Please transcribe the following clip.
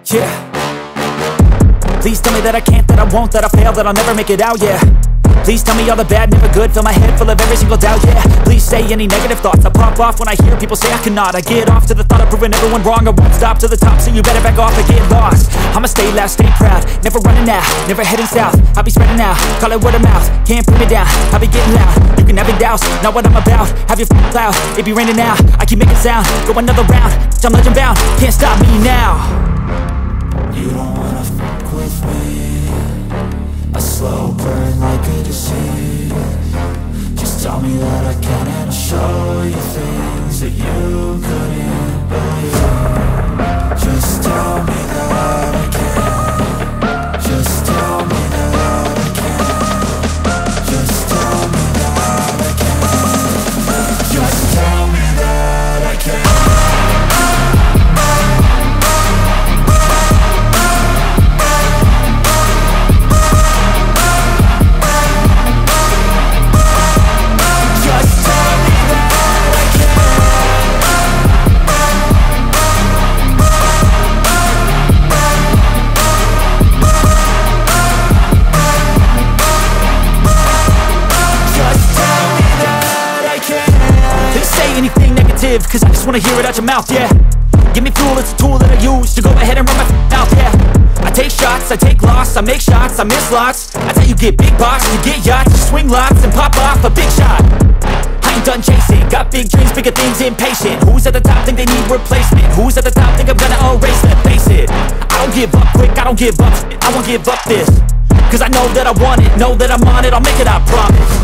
Yeah. Please tell me that I can't, that I won't, that I fail, that I'll never make it out, yeah. Please tell me all the bad, never good, fill my head full of every single doubt, yeah. Please say any negative thoughts, I pop off when I hear people say I cannot. I get off to the thought of proving everyone wrong, I won't stop to the top, so you better back off and get lost. I'ma stay loud, stay proud, never running out, never heading south. I'll be spreading out, call it word of mouth, can't put me down, I'll be getting loud. You can have your doubts, not what I'm about, have your cloud, it be raining now. I keep making sound, go another round, I'm legend bound, can't stop me now. You don't wanna fuck with me, a slow burn like a disease. Just tell me that I can and I'll show you things that you couldn't believe. Just tell me that I can. Just tell me that I can. Just tell me that I can. Just tell me that I can. Cause I just wanna hear it out your mouth, yeah. Give me fuel, it's a tool that I use to go ahead and run my mouth, yeah. I take shots, I take loss, I make shots, I miss lots. That's how you get big box, you get yachts, you swing lots and pop off a big shot. I ain't done chasing, got big dreams, bigger things, impatient. Who's at the top think they need replacement? Who's at the top think I'm gonna erase them? Face it, I don't give up quick, I don't give up, I won't give up this. Cause I know that I want it, know that I'm on it, I'll make it, I promise.